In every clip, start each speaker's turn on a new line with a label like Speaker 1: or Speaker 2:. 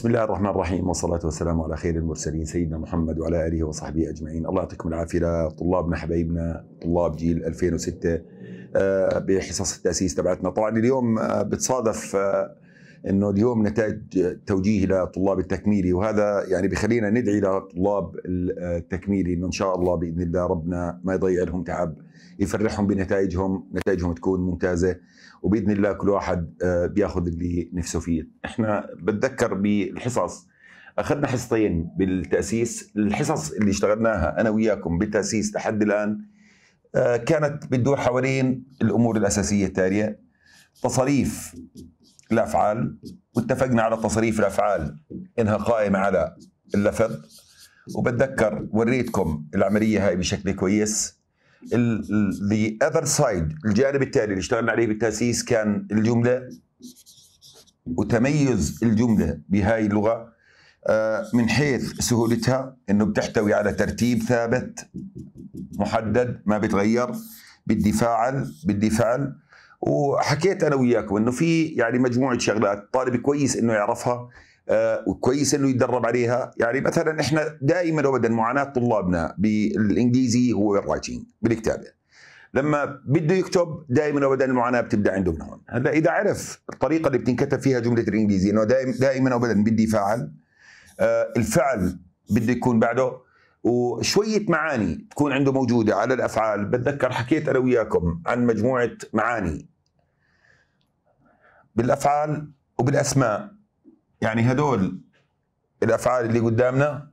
Speaker 1: بسم الله الرحمن الرحيم، والصلاة والسلام على خير المرسلين سيدنا محمد وعلى آله وصحبه أجمعين. الله يعطيكم العافية لطلابنا حبايبنا طلاب جيل 2006 بحصص التأسيس تبعتنا. طبعا اليوم بتصادف انه اليوم نتائج توجيه لطلاب التكميلي، وهذا يعني بخلينا ندعي لطلاب التكميلي انه ان شاء الله باذن الله ربنا ما يضيع لهم تعب، يفرحهم بنتائجهم، نتائجهم تكون ممتازه، وباذن الله كل واحد بياخذ اللي نفسه فيه. احنا بتذكر بالحصص اخذنا حصتين بالتاسيس، الحصص اللي اشتغلناها انا وياكم بالتاسيس لحد الان كانت بتدور حوالين الامور الاساسيه التاليه: تصريف الافعال، واتفقنا على تصريف الافعال انها قائمه على اللفظ، وبتذكر وريتكم العمليه هاي بشكل كويس. the other side، الجانب التالي اللي اشتغلنا عليه بالتاسيس كان الجمله وتميز الجمله بهاي اللغه من حيث سهولتها، انه بتحتوي على ترتيب ثابت محدد ما بتغير، بدي فعل. وحكيت انا وياكم انه في يعني مجموعه شغلات الطالب كويس انه يعرفها وكويس انه يتدرب عليها. يعني مثلا احنا دائما وابدا معاناه طلابنا بالانجليزي هو الرايتنج، بالكتابه. لما بده يكتب دائما وابدا المعاناه بتبدا عنده من هون. هلا اذا عرف الطريقه اللي بتنكتب فيها جمله الانجليزي، انه دائما وابدا بدي فاعل، الفعل بده يكون بعده، وشويه معاني تكون عنده موجوده على الافعال. بتذكر حكيت انا وياكم عن مجموعه معاني بالافعال وبالاسماء. يعني هدول الافعال اللي قدامنا،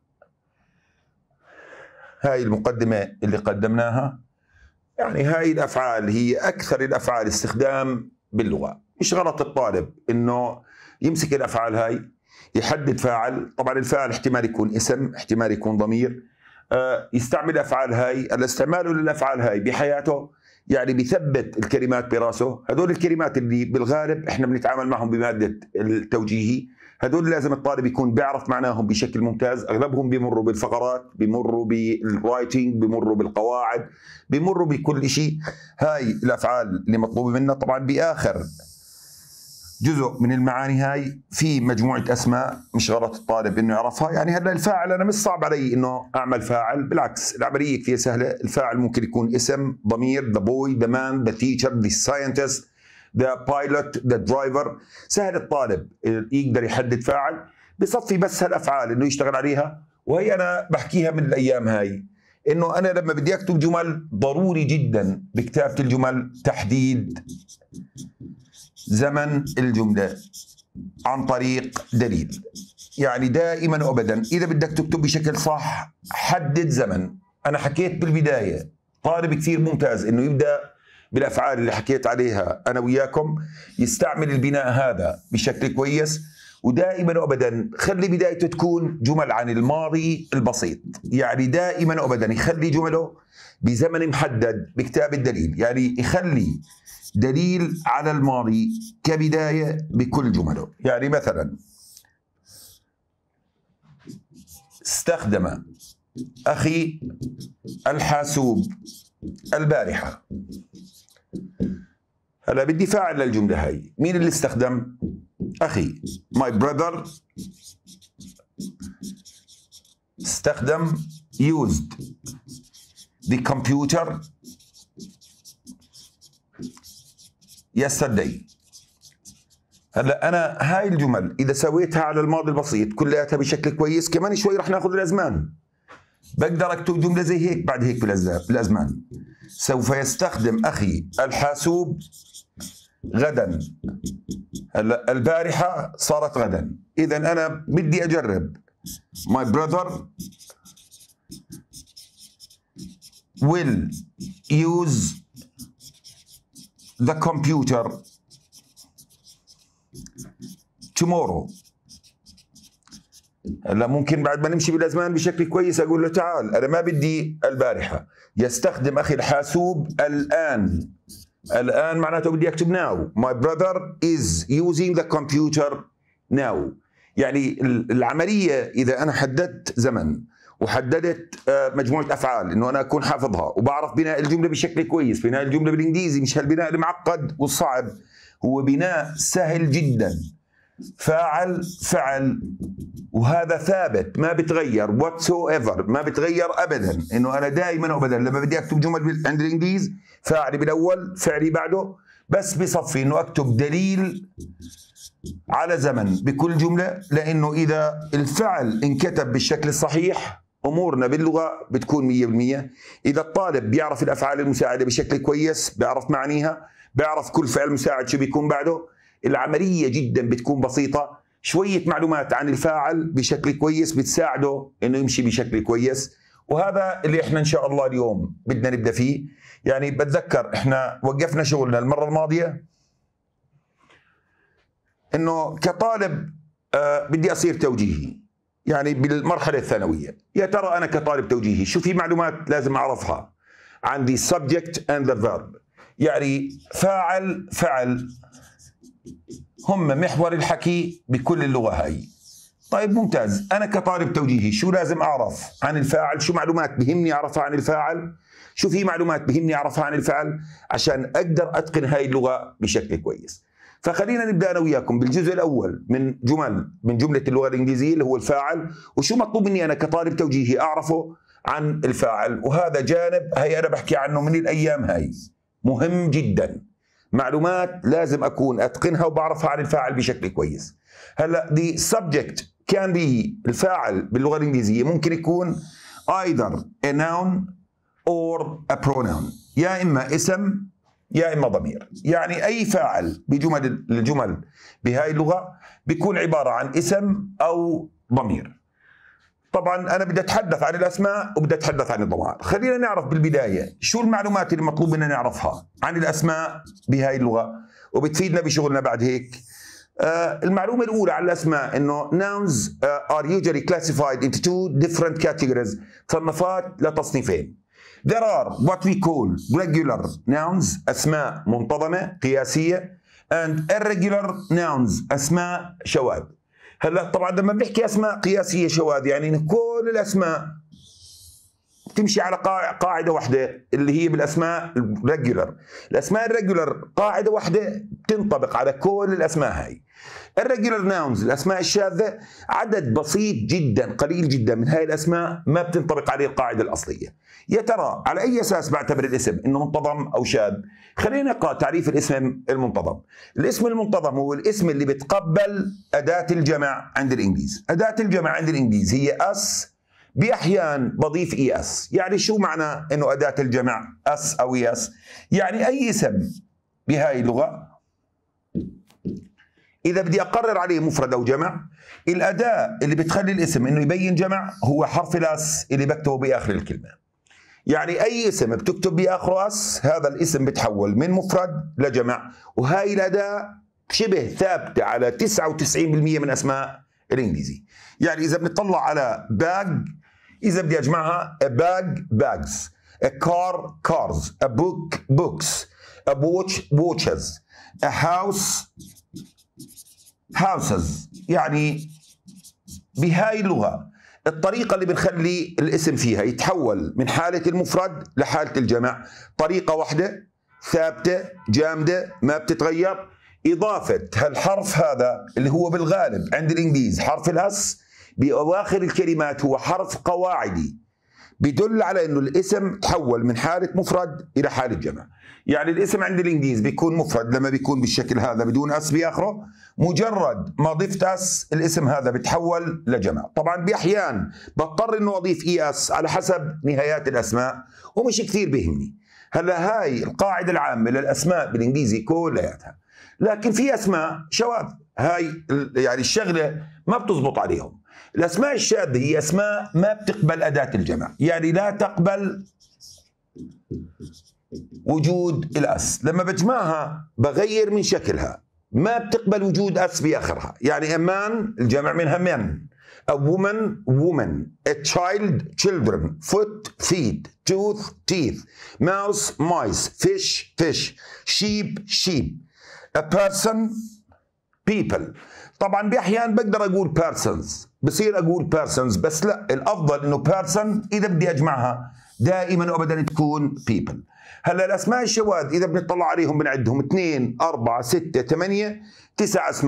Speaker 1: هاي المقدمه اللي قدمناها، يعني هاي الافعال هي اكثر الافعال استخدام باللغه. مش غلط الطالب انه يمسك الافعال هاي يحدد فاعل. طبعا الفاعل احتمال يكون اسم، احتمال يكون ضمير، يستعمل الافعال هاي. الاستعمال للافعال هاي بحياته يعني بيثبت الكلمات براسه. هذول الكلمات اللي بالغالب احنا بنتعامل معهم بماده التوجيهي، هذول لازم الطالب يكون بيعرف معناهم بشكل ممتاز. اغلبهم بيمروا بالفقرات، بيمروا بالرايتنج، بيمروا بالقواعد، بيمروا بكل شيء. هاي الافعال اللي مطلوبه منا. طبعا باخر جزء من المعاني هاي في مجموعة أسماء مش غلط الطالب إنه يعرفها. يعني هلا الفاعل أنا مش صعب علي إنه أعمل فاعل، بالعكس العملية كثير سهلة. الفاعل ممكن يكون اسم، ضمير، the boy, the man, the teacher, the scientist, the pilot, the driver. سهل الطالب يقدر يحدد فاعل، بصفي بس هالأفعال إنه يشتغل عليها. وهي أنا بحكيها من الأيام هاي، إنه أنا لما بدي أكتب جمل ضروري جدا بكتابة الجمل تحديد زمن الجملة عن طريق دليل. يعني دائما وابدا اذا بدك تكتب بشكل صح حدد زمن. انا حكيت بالبداية طالب كثير ممتاز انه يبدأ بالافعال اللي حكيت عليها انا وياكم، يستعمل البناء هذا بشكل كويس، ودائما وابدا خلي بدايته تكون جمل عن الماضي البسيط. يعني دائما وابدا يخلي جمله بزمن محدد بكتاب الدليل، يعني يخلي دليل على الماضي كبداية بكل جمله. يعني مثلا استخدم أخي الحاسوب البارحة. هلا بدي فاعل للجملة هاي، مين اللي استخدم؟ أخي. my brother استخدم used the computer yesterday. هلا انا هاي الجمل اذا سويتها على الماضي البسيط كلياتها بشكل كويس، كمان شوي رح ناخذ الازمان، بقدر اكتب جمله زي هيك بعد هيك بالازمان. سوف يستخدم اخي الحاسوب غدا. هلا البارحه صارت غدا، اذا انا بدي اجرب my brother will use the computer tomorrow. هلا ممكن بعد ما نمشي بالازمان بشكل كويس اقول له تعال انا ما بدي البارحه، يستخدم اخي الحاسوب الان. الان معناته بدي اكتب now. my brother is using the computer now. يعني العمليه اذا انا حددت زمن وحددت مجموعة أفعال إنه أنا أكون حافظها وبعرف بناء الجملة بشكل كويس. بناء الجملة بالإنجليزي مش هالبناء المعقد والصعب، هو بناء سهل جدا فاعل فعل، وهذا ثابت ما بتغير whatsoever، ما بتغير ابدا، انه انا دائما وابدا لما بدي اكتب جمل عند الانجليز فاعلي بالاول فعلي بعده، بس بصفي انه اكتب دليل على زمن بكل جمله، لانه اذا الفعل انكتب بالشكل الصحيح امورنا باللغه بتكون 100%. اذا الطالب بيعرف الافعال المساعده بشكل كويس، بيعرف معانيها، بيعرف كل فعل مساعد شو بيكون بعده، العمليه جدا بتكون بسيطه. شويه معلومات عن الفاعل بشكل كويس بتساعده انه يمشي بشكل كويس، وهذا اللي احنا ان شاء الله اليوم بدنا نبدا فيه. يعني بتذكر احنا وقفنا شغلنا المره الماضيه انه كطالب بدي اصير توجيهي، يعني بالمرحله الثانويه. يا ترى انا كطالب توجيهي شو في معلومات لازم اعرفها؟ عندي subject and the verb، يعني فاعل فعل هم محور الحكي بكل اللغه هاي. طيب ممتاز، انا كطالب توجيهي شو لازم اعرف عن الفاعل؟ شو معلومات بهمني اعرفها عن الفاعل؟ شو في معلومات بهمني اعرفها عن الفعل عشان اقدر اتقن هاي اللغه بشكل كويس؟ فخلينا نبدا انا وياكم بالجزء الاول من جمله اللغه الانجليزيه اللي هو الفاعل، وشو مطلوب مني انا كطالب توجيهي اعرفه عن الفاعل. وهذا جانب هي انا بحكي عنه من الايام هاي، مهم جدا، معلومات لازم اكون اتقنها وبعرفها عن الفاعل بشكل كويس. هلا the subject كان به الفاعل باللغه الانجليزيه ممكن يكون either a noun or a pronoun، يا اما اسم يا اما ضمير. يعني اي فاعل الجمل بهاي اللغه بيكون عباره عن اسم او ضمير. طبعا انا بدي اتحدث عن الاسماء وبدي اتحدث عن الضمائر. خلينا نعرف بالبدايه شو المعلومات اللي مطلوب منا نعرفها عن الاسماء بهاي اللغه وبتفيدنا بشغلنا بعد هيك. المعلومه الاولى عن الاسماء انه nouns are usually classified into two different categories، تصنفات لتصنيفين. There are what we call regular nouns، أسماء منتظمة قياسية، and irregular nouns، أسماء شواذ. هلا طبعا لما بنحكي أسماء قياسية شواذ يعني إن كل الأسماء تمشي على قاعدة واحدة اللي هي بالأسماء الريجولر. الأسماء الريجولر قاعدة واحدة تنطبق على كل الأسماء هاي. الريجولر ناونز الأسماء الشاذة عدد بسيط جدا قليل جدا من هاي الأسماء ما بتنطبق عليه القاعدة الأصلية. يا ترى على أي أساس بعتبر الاسم إنه منتظم أو شاذ؟ خلينا نقرأ تعريف الاسم المنتظم. الاسم المنتظم هو الاسم اللي بتقبل أداة الجمع عند الإنجليز. أداة الجمع عند الإنجليز هي أس، بأحيان بضيف اي اس. يعني شو معنى انه اداة الجمع اس او اي اس؟ يعني اي اسم بهاي اللغة اذا بدي اقرر عليه مفرد او جمع، الاداة اللي بتخلي الاسم انه يبين جمع هو حرف الاس اللي بكتبه باخر الكلمة. يعني اي اسم بتكتب باخره اس هذا الاسم بتحول من مفرد لجمع، وهاي الاداة شبه ثابتة على 99% من اسماء الانجليزي. يعني اذا بنطلع على باج، إذا بدي أجمعها a bag bags، a car cars، a book books، a watch watches، a house houses. يعني بهاي اللغة الطريقة اللي بنخلي الاسم فيها يتحول من حالة المفرد لحالة الجمع طريقة واحدة ثابتة جامدة ما بتتغير. إضافة هالحرف هذا اللي هو بالغالب عند الإنجليز حرف الأس بأواخر الكلمات هو حرف قواعدي بيدل على انه الاسم تحول من حالة مفرد الى حالة جمع. يعني الاسم عند الانجليز بيكون مفرد لما بيكون بالشكل هذا بدون اس باخره، مجرد ما ضفت اس الاسم هذا بتحول لجمع. طبعا باحيان بضطر انه اضيف اي اس على حسب نهايات الاسماء ومش كثير بيهمني. هلا هاي القاعدة العامة للاسماء بالانجليزي كلياتها، لكن في اسماء شواذ هاي يعني الشغلة ما بتزبط عليهم. الأسماء الشاذة هي أسماء ما بتقبل أداة الجمع، يعني لا تقبل وجود الأس. لما بجمعها بغير من شكلها، ما بتقبل وجود أس بآخرها. يعني a man الجمع منها men، a woman woman، a child children، foot feet، tooth teeth، mouse mice، fish fish، sheep sheep، a person people. طبعا بأحيان بقدر أقول persons، بصير أقول persons، بس لا، الأفضل إنه person إذا بدي أجمعها دائما وأبدا تكون people. هلا الأسماء الشواذ إذا بنطلع عليهم بنعدهم 2 4 6 8 9 أسماء.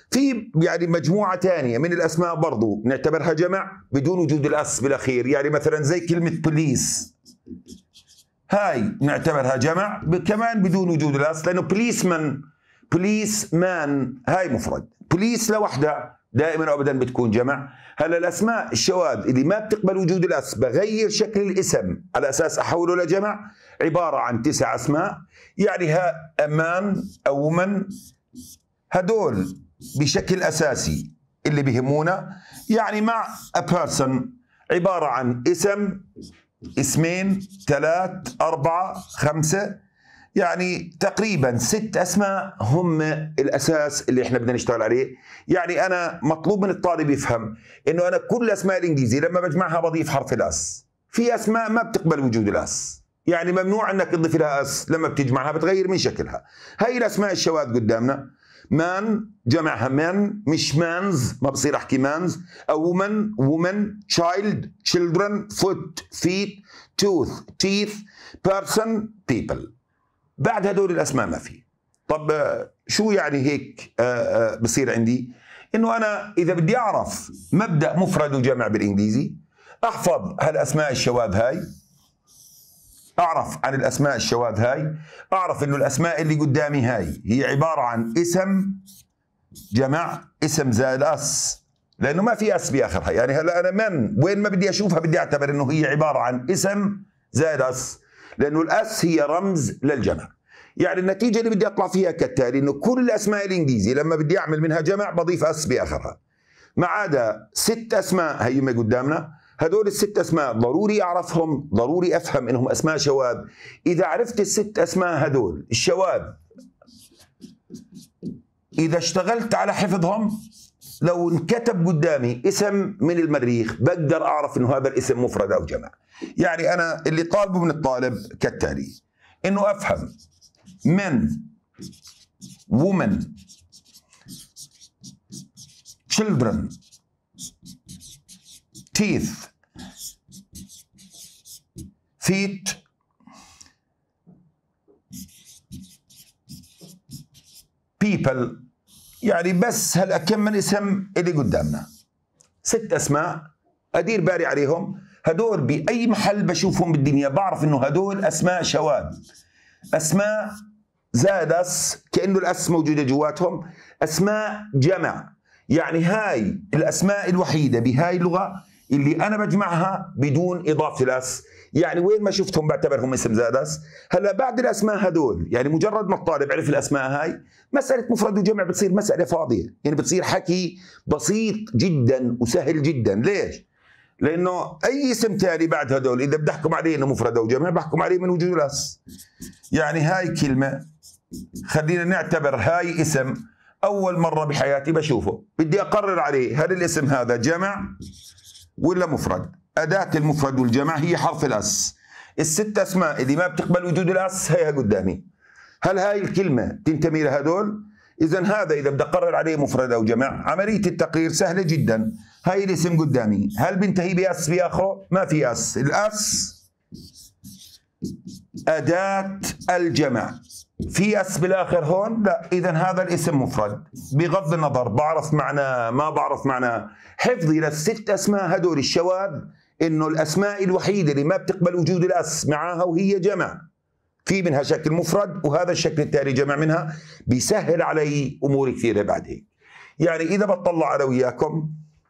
Speaker 1: في يعني مجموعة ثانية من الأسماء برضو نعتبرها جمع بدون وجود الأس بالأخير، يعني مثلا زي كلمة بوليس، هاي نعتبرها جمع كمان بدون وجود الأس، لأنه بوليس مان هاي مفرد، بوليس لوحدها دائما وأبدا بتكون جمع. هلا الأسماء الشواذ اللي ما بتقبل وجود الأس بغير شكل الاسم على أساس أحوله لجمع، عبارة عن 9 أسماء. يعني مان أو ومن هدول بشكل أساسي اللي بيهمونا، يعني مع a person عبارة عن اسم، اسمين، 3، 4، 5، يعني تقريبا 6 أسماء هم الأساس اللي احنا بدنا نشتغل عليه. يعني أنا مطلوب من الطالب يفهم إنه أنا كل أسماء الإنجليزي لما بجمعها بضيف حرف الأس. في أسماء ما بتقبل وجود الأس، يعني ممنوع انك تضيف لها اس، لما بتجمعها بتغير من شكلها. هاي الاسماء الشواذ قدامنا. مان جمعها من مش مانز، ما بصير احكي مانز. او وومن، تشايلد، تشيلدرن، فوت، فيت، توث، تيث، بيرسون، بيبل. بعد هدول الاسماء ما في. طب شو يعني هيك بصير عندي؟ انه انا اذا بدي اعرف مبدا مفرد وجمع بالانجليزي احفظ هالاسماء الشواذ هاي، أعرف عن الأسماء الشواذ هاي، أعرف إنه الأسماء اللي قدامي هاي هي عبارة عن اسم جمع، اسم زائد أس، لأنه ما في أس بآخرها. يعني هلا أنا من وين ما بدي أشوفها بدي أعتبر إنه هي عبارة عن اسم زائد أس، لأنه الأس هي رمز للجمع. يعني النتيجة اللي بدي أطلع فيها كالتالي، إنه كل الأسماء الإنجليزي لما بدي أعمل منها جمع بضيف أس بآخرها، ما عدا 6 أسماء هي ما قدامنا. هدول ال6 أسماء ضروري أعرفهم، ضروري أفهم إنهم أسماء شواذ. إذا عرفت ال6 أسماء هدول الشواذ، إذا اشتغلت على حفظهم، لو انكتب قدامي اسم من المريخ بقدر أعرف إنه هذا الاسم مفرد أو جمع. يعني أنا اللي طالبه من الطالب كالتالي، إنه أفهم من، women، children، teeth، feet، people. يعني بس هلا كم من اسم اللي قدامنا، 6 أسماء أدير بالي عليهم. هدول بأي محل بشوفهم بالدنيا بعرف إنه هدول أسماء شواذ، أسماء زائد أس، كأنه الأس موجودة جواتهم، أسماء جمع. يعني هاي الأسماء الوحيدة بهاي اللغة اللي أنا بجمعها بدون إضافة الأس. يعني وين ما شفتهم بعتبرهم اسم زائد أس. هلا بعد الأسماء هدول، يعني مجرد ما الطالب عرف الأسماء هاي، مسألة مفرد وجمع بتصير مسألة فاضية، يعني بتصير حكي بسيط جدا وسهل جدا. ليش؟ لأنه أي اسم تاني بعد هدول إذا بدي أحكم عليه إنه مفرد أو جمع بحكم عليه من وجود الأس. يعني هاي كلمة، خلينا نعتبر هاي اسم أول مرة بحياتي بشوفه، بدي أقرر عليه هل الاسم هذا جمع ولا مفرد. أداة المفرد والجمع هي حرف الأس. ال6 أسماء اللي ما بتقبل وجود الأس هيها قدامي. هل هاي الكلمة تنتمي لهدول؟ إذا هذا إذا بدي أقرر عليه مفرد أو جمع، عملية التقرير سهلة جدا. هاي الاسم قدامي، هل بينتهي بأس في آخره؟ ما في أس. الأس أداة الجمع، في أس بالآخر هون؟ لا. إذا هذا الاسم مفرد بغض النظر بعرف معناه ما بعرف معناه. حفظي لل6 أسماء هدول الشواذ إنه الأسماء الوحيدة اللي ما بتقبل وجود الأس معاها وهي جمع، في منها شكل مفرد وهذا الشكل التالي جمع منها، بيسهل علي أمور كثيرة بعد هيك. يعني إذا بطلع على وياكم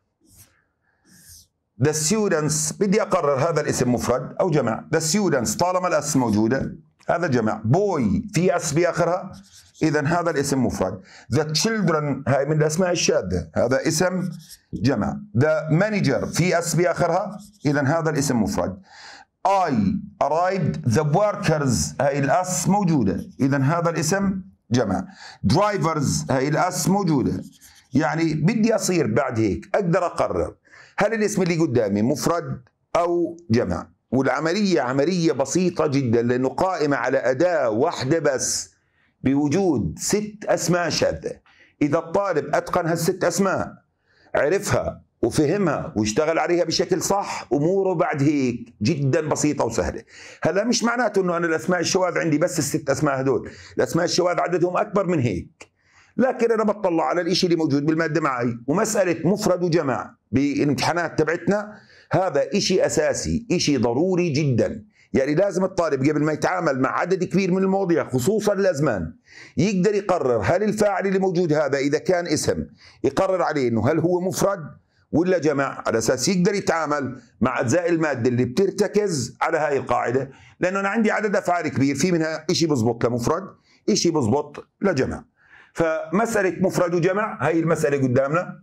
Speaker 1: the students، بدي أقرر هذا الاسم مفرد أو جمع. the students طالما الأس موجودة هذا جمع. boy في أس بآخرها، إذا هذا الاسم مفرد. the children هاي من الأسماء الشاذة، هذا اسم جمع. the manager في أس بآخرها، إذا هذا الاسم مفرد. I arrived the workers هاي الأس موجودة، إذا هذا الاسم جمع. drivers هاي الأس موجودة. يعني بدي أصير بعد هيك أقدر أقرر هل الاسم اللي قدامي مفرد أو جمع. والعملية عملية بسيطة جدا، لأنه قائمة على أداة واحدة بس بوجود 6 أسماء شاذة. إذا الطالب أتقن هال6 أسماء، عرفها وفهمها واشتغل عليها بشكل صح، أموره بعد هيك جدا بسيطة وسهلة. هلا مش معناته أنه أنا الأسماء الشواذ عندي بس ال6 أسماء هدول، الأسماء الشواذ عددهم أكبر من هيك، لكن انا بطلع على الشيء اللي موجود بالماده معي. ومساله مفرد وجمع بالامتحانات تبعتنا هذا شيء اساسي، شيء ضروري جدا. يعني لازم الطالب قبل ما يتعامل مع عدد كبير من المواضيع خصوصا الازمان يقدر يقرر هل الفاعل اللي موجود هذا اذا كان اسم يقرر عليه انه هل هو مفرد ولا جمع، على اساس يقدر يتعامل مع اجزاء الماده اللي بترتكز على هاي القاعده. لانه انا عندي عدد افعال كبير، في منها شيء بزبط لمفرد، شيء بزبط لجمع. فمساله مفرد وجمع هاي المساله قدامنا.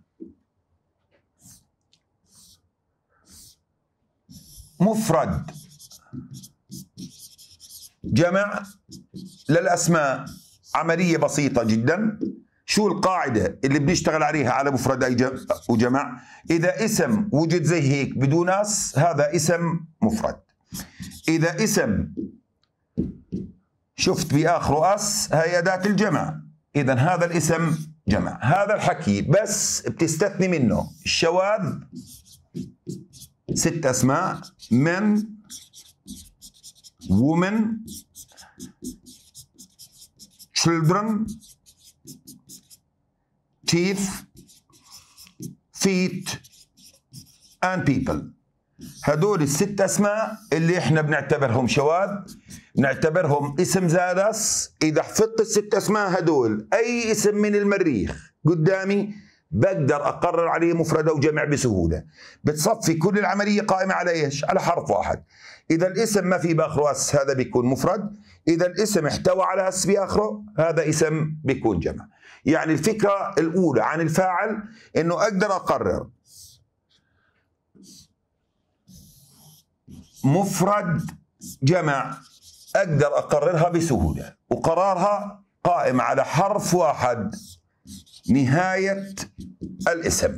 Speaker 1: مفرد جمع للاسماء عمليه بسيطه جدا. شو القاعده اللي بنشتغل عليها على مفرد وجمع؟ اذا اسم وجد زي هيك بدون اس هذا اسم مفرد. اذا اسم شفت باخره اس هي اداه الجمع، اذا هذا الاسم جمع. هذا الحكي بس بتستثني منه الشواذ، 6 اسماء: من، women, children, teeth, feet and people. هدول ال6 اسماء اللي احنا بنعتبرهم شواذ، نعتبرهم اسم زادس. اذا حفظت ال6 اسماء هدول اي اسم من المريخ قدامي بقدر اقرر عليه مفرد او جمع بسهوله. بتصفي كل العمليه قائمه على ايش؟ على حرف واحد. اذا الاسم ما في باخره اس هذا بيكون مفرد، اذا الاسم احتوى على اس باخره هذا اسم بيكون جمع. يعني الفكره الاولى عن الفاعل انه اقدر اقرر مفرد جمع، اقدر اقررها بسهوله، وقرارها قائم على حرف واحد نهايه الاسم.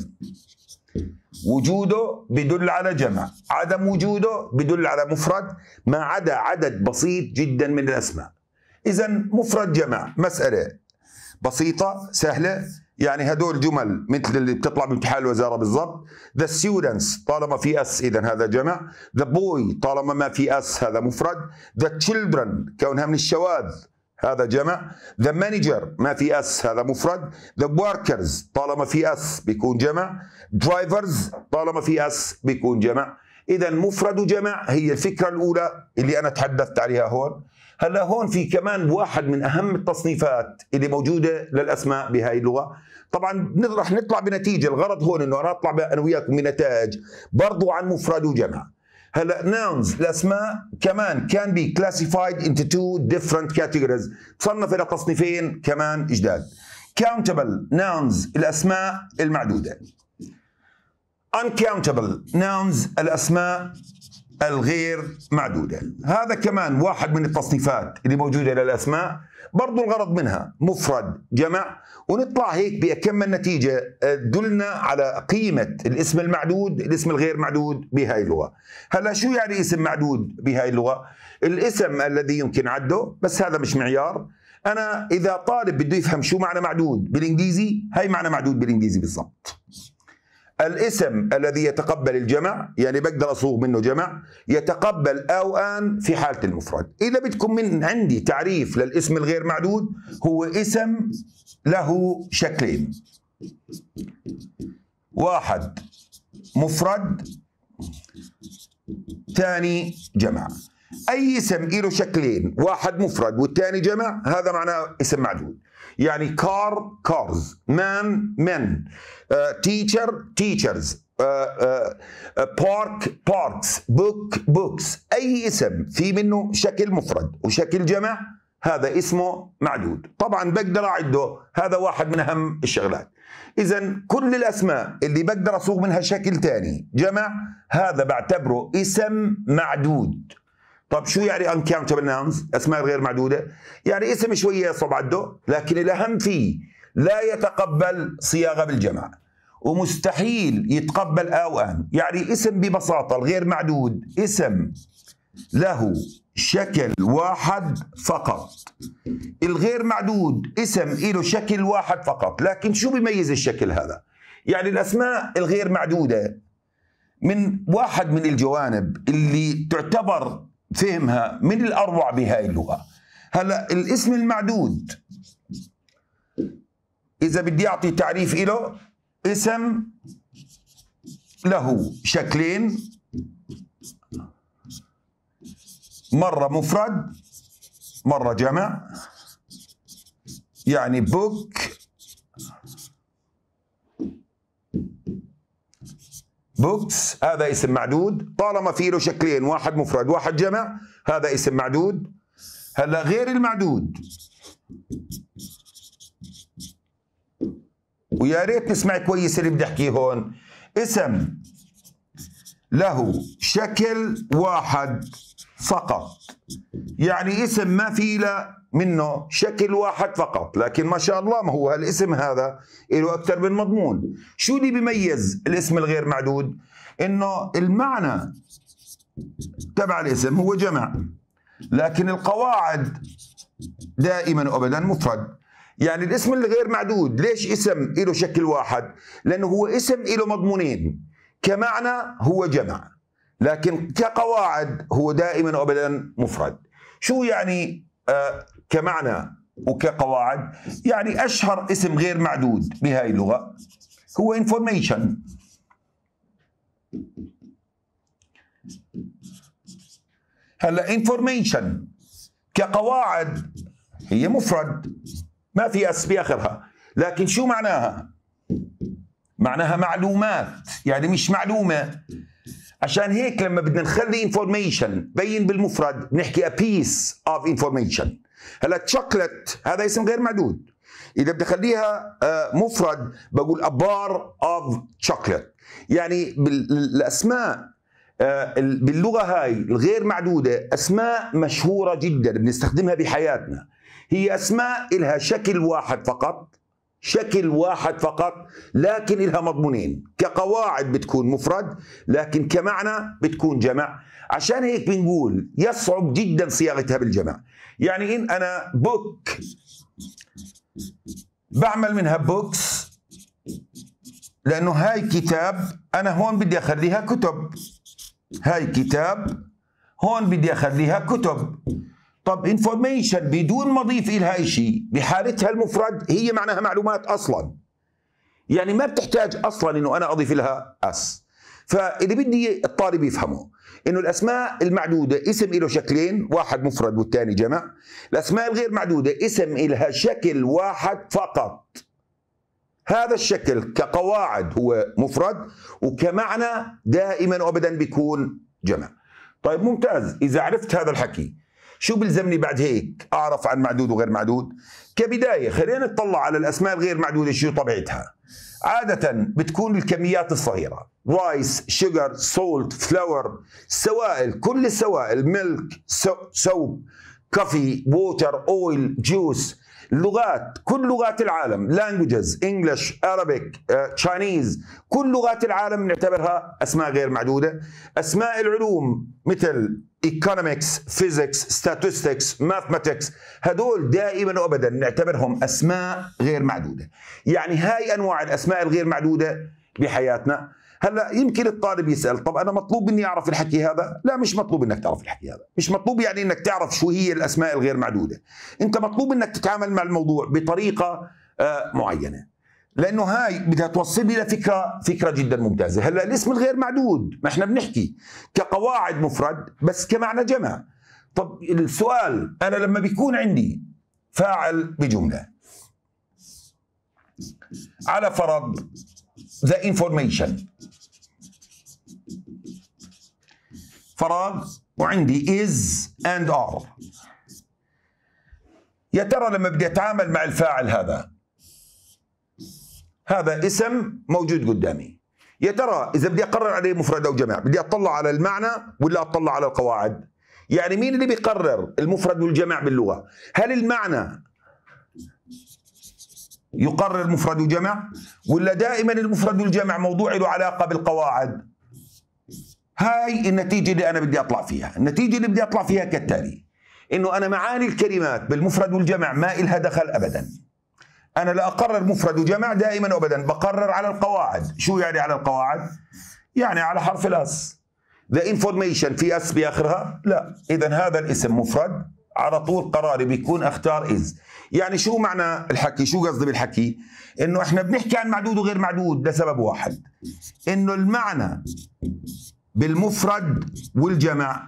Speaker 1: وجوده بدل على جمع، عدم وجوده بدل على مفرد، ما عدا عدد بسيط جدا من الاسماء. اذا مفرد جمع مساله بسيطه سهله. يعني هدول جمل مثل اللي بتطلع بامتحان الوزاره بالضبط. The students طالما في اس اذا هذا جمع. The boy طالما ما في اس هذا مفرد. The children كونها من الشواذ هذا جمع. The manager ما في اس هذا مفرد. The workers طالما في اس بيكون جمع. Drivers طالما في اس بيكون جمع. اذا مفرد وجمع هي الفكره الاولى اللي انا تحدثت عليها هون. هلا هون في كمان واحد من اهم التصنيفات اللي موجوده للاسماء بهاي اللغه. طبعا رح نطلع بنتيجه، الغرض هون انه انا اطلع انا وياكم بنتائج برضو عن مفرد وجمع. هلا nouns الاسماء كمان can be classified into 2 different categories، تصنف الى تصنيفين كمان جداد. countable nouns الاسماء المعدوده. uncountable nouns الاسماء الغير معدودة. هذا كمان واحد من التصنيفات اللي موجودة للأسماء، برضو الغرض منها مفرد جمع. ونطلع هيك بأكم نتيجة تدلنا على قيمة الاسم المعدود الاسم الغير معدود بهاي اللغة. هلا شو يعني اسم معدود بهاي اللغة؟ الاسم الذي يمكن عده، بس هذا مش معيار. أنا إذا طالب بده يفهم شو معنى معدود بالإنجليزي، هاي معنى معدود بالإنجليزي بالضبط. الاسم الذي يتقبل الجمع، يعني بقدر اصوغ منه جمع، يتقبل او ان في حاله المفرد. اذا بدكم من عندي تعريف للاسم الغير معدود، هو اسم له شكلين: واحد مفرد، ثاني جمع. اي اسم له شكلين، واحد مفرد والثاني جمع، هذا معناه اسم معدود. يعني كار كارز، مان men، تيتشر تيتشرز، بارك باركس، بوك بوكس. اي اسم في منه شكل مفرد وشكل جمع هذا اسمه معدود. طبعا بقدر اعده، هذا واحد من اهم الشغلات. اذا كل الاسماء اللي بقدر اصوغ منها شكل ثاني جمع هذا بعتبره اسم معدود. طب شو يعني uncountable nouns اسماء غير معدوده؟ يعني اسم شويه يصعب عده، لكن الاهم فيه لا يتقبل صياغه بالجمع، ومستحيل يتقبل او ان. يعني اسم ببساطه الغير معدود اسم له شكل واحد فقط. الغير معدود اسم له شكل واحد فقط، لكن شو بيميز الشكل هذا؟ يعني الاسماء الغير معدوده من واحد من الجوانب اللي تعتبر فهمها من الأروع بهاي اللغة. هلا الاسم المعدود إذا بدي أعطي تعريف له، اسم له شكلين، مرة مفرد مرة جمع. يعني book books هذا اسم معدود طالما في له شكلين، واحد مفرد واحد جمع، هذا اسم معدود. هلا غير المعدود، ويا ريت تسمع كويس اللي بدي احكيه هون، اسم له شكل واحد فقط. يعني اسم ما في له منه شكل واحد فقط، لكن ما شاء الله ما هو هالاسم هذا له أكثر من مضمون. شو اللي بيميز الاسم الغير معدود؟ إنه المعنى تبع الاسم هو جمع، لكن القواعد دائما وأبدا مفرد. يعني الاسم الغير معدود ليش اسم له شكل واحد؟ لأنه هو اسم له مضمونين، كمعنى هو جمع، لكن كقواعد هو دائما وأبدا مفرد. شو يعني كمعنى وكقواعد؟ يعني أشهر اسم غير معدود بهاي اللغة هو information. هلا information كقواعد هي مفرد ما في اس باخرها، لكن شو معناها؟ معناها معلومات، يعني مش معلومة. عشان هيك لما بدنا نخلي information بين بالمفرد بنحكي a piece of information. هلا chocolate هذا اسم غير معدود، إذا بدي أخليها مفرد بقول a bar of chocolate. يعني بالأسماء باللغة هاي الغير معدودة أسماء مشهورة جدا بنستخدمها بحياتنا، هي أسماء إلها شكل واحد فقط، شكل واحد فقط، لكن إلها مضمونين. كقواعد بتكون مفرد، لكن كمعنى بتكون جمع. عشان هيك بنقول يصعب جدا صياغتها بالجمع. يعني إن أنا بوك بعمل منها بوكس لأنه هاي كتاب، أنا هون بدي أخليها كتب. هاي كتاب، هون بدي أخليها كتب. طب انفورميشن بدون ما اضيف لها شيء بحالتها المفرد هي معناها معلومات اصلا، يعني ما بتحتاج اصلا انه انا اضيف لها اس. فاللي بدي الطالب يفهمه انه الاسماء المعدوده اسم له شكلين، واحد مفرد والثاني جمع. الاسماء الغير معدوده اسم لها شكل واحد فقط، هذا الشكل كقواعد هو مفرد، وكمعنى دائما وابدا بيكون جمع. طيب ممتاز، اذا عرفت هذا الحكي شو بلزمني بعد هيك أعرف عن معدود وغير معدود؟ كبداية خلينا نطلع على الأسماء الغير معدودة شو طبيعتها. عادة بتكون الكميات الصغيرة، رايس، شوجر، سولت، فلاور، السوائل، كل السوائل، ميلك، سوب، كوفي، ووتر، اويل، جوس. اللغات، كل لغات العالم، لانجوجز، انجلش، ارابيك، تشاينيز، كل لغات العالم نعتبرها أسماء غير معدودة. أسماء العلوم مثل economics, physics, statistics, mathematics، هدول دائما وابدا نعتبرهم اسماء غير معدوده. يعني هاي انواع الاسماء الغير معدوده بحياتنا. هلا يمكن الطالب يسال طب انا مطلوب مني اعرف الحكي هذا؟ لا، مش مطلوب انك تعرف الحكي هذا، مش مطلوب يعني انك تعرف شو هي الاسماء الغير معدوده. انت مطلوب انك تتعامل مع الموضوع بطريقه معينه، لانه هاي بدها توصل لي فكره جدا ممتازه. هلا الاسم الغير معدود ما احنا بنحكي كقواعد مفرد بس كمعنى جمع. طب السؤال، انا لما بيكون عندي فاعل بجمله على فرض the information فراغ وعندي is and are، يا ترى لما بدي اتعامل مع الفاعل هذا اسم موجود قدامي، يا ترى إذا بدي أقرر عليه مفرد أو جمع بدي أطلع على المعنى ولا أطلع على القواعد؟ يعني مين اللي بيقرر المفرد والجمع باللغة؟ هل المعنى يقرر مفرد وجمع، ولا دائما المفرد والجمع موضوع له علاقة بالقواعد؟ هاي النتيجة اللي أنا بدي أطلع فيها. النتيجة اللي بدي أطلع فيها كالتالي، إنه أنا معاني الكلمات بالمفرد والجمع ما إلها دخل أبدا. أنا لا أقرر مفرد وجمع دائما وأبدا، بقرر على القواعد. شو يعني على القواعد؟ يعني على حرف الأس. The information في أس بآخرها؟ لا. إذا هذا الاسم مفرد على طول قراري بيكون اختار از. يعني شو معنى الحكي؟ شو قصدي بالحكي؟ انه احنا بنحكي عن معدود وغير معدود لسبب واحد، انه المعنى بالمفرد والجمع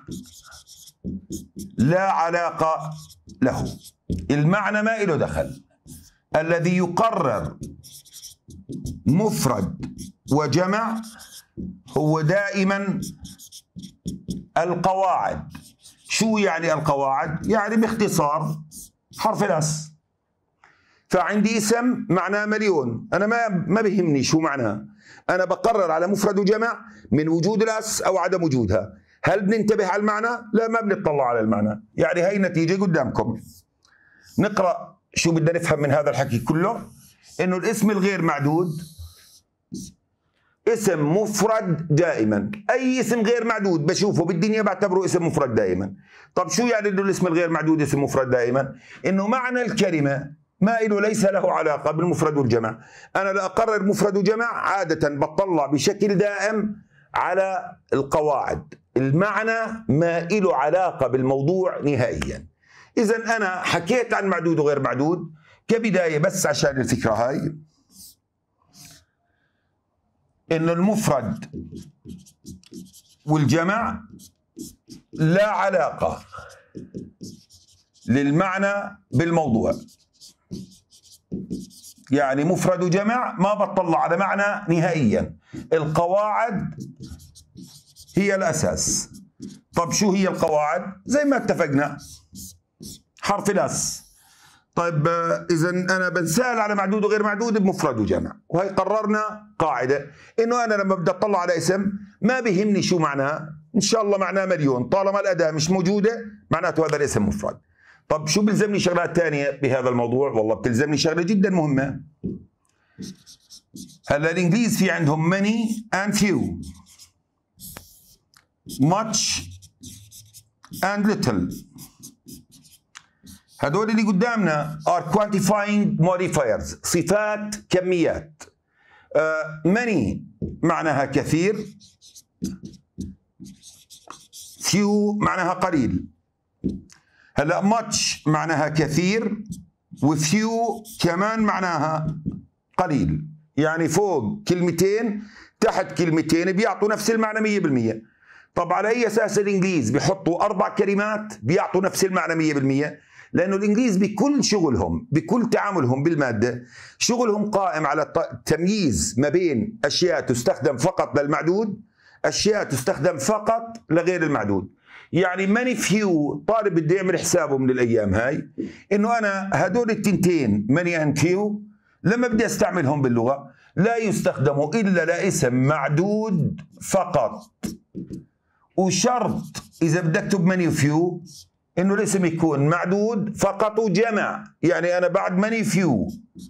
Speaker 1: لا علاقة له، المعنى ما له دخل. الذي يقرر مفرد وجمع هو دائما القواعد. شو يعني القواعد؟ يعني باختصار حرف الاس. فعندي اسم معناه مليون، انا ما بيهمني شو معناه، انا بقرر على مفرد وجمع من وجود الاس او عدم وجودها. هل بننتبه على المعنى؟ لا، ما بنطلع على المعنى. يعني هي النتيجه قدامكم. نقرا شو بدنا نفهم من هذا الحكي كله. انه الاسم الغير معدود اسم مفرد دائما. اي اسم غير معدود بشوفه بالدنيا بعتبره اسم مفرد دائما. طب شو يعني انه الاسم الغير معدود اسم مفرد دائما؟ انه معنى الكلمه ما له ليس له علاقه بالمفرد والجمع. انا لا اقرر مفرد وجمع، عاده بطلع بشكل دائم على القواعد. المعنى ما له علاقه بالموضوع نهائيا. اذا انا حكيت عن معدود وغير معدود كبدايه بس عشان الفكره هاي، انه المفرد والجمع لا علاقة للمعنى بالموضوع. يعني مفرد وجمع ما بطلع على معنى نهائيا، القواعد هي الأساس. طب شو هي القواعد؟ زي ما اتفقنا حرف الاس. طيب إذا أنا بنسأل على معدود وغير معدود بمفرد وجمع، وهي قررنا قاعدة إنه أنا لما بدي أطلع على اسم ما بيهمني شو معناه، إن شاء الله معناه مليون، طالما الأداة مش موجودة معناته هذا الاسم مفرد. طب شو بيلزمني شغلات ثانية بهذا الموضوع؟ والله بتلزمني شغلة جدا مهمة. هلا الإنجليز في عندهم many and few، much and little. هدول اللي قدامنا are quantifying modifiers، صفات كميات. many معناها كثير، few معناها قليل. هلا much معناها كثير، وفيو كمان معناها قليل. يعني فوق كلمتين تحت كلمتين بيعطوا نفس المعنى 100%. طب على اي اساس الانجليز بيحطوا 4 كلمات بيعطوا نفس المعنى 100%؟ لانه الانجليز بكل شغلهم بكل تعاملهم بالماده شغلهم قائم على التمييز ما بين اشياء تستخدم فقط للمعدود، اشياء تستخدم فقط لغير المعدود. يعني ماني فيو طالب بده يعمل حسابه من الايام هاي انه انا هدول التنتين ماني اند فيو لما بدي استعملهم باللغه لا يستخدموا الا لاسم معدود فقط. وشرط اذا بدي اكتب ماني فيو انه الاسم يكون معدود فقط وجمع. يعني انا بعد ماني فيو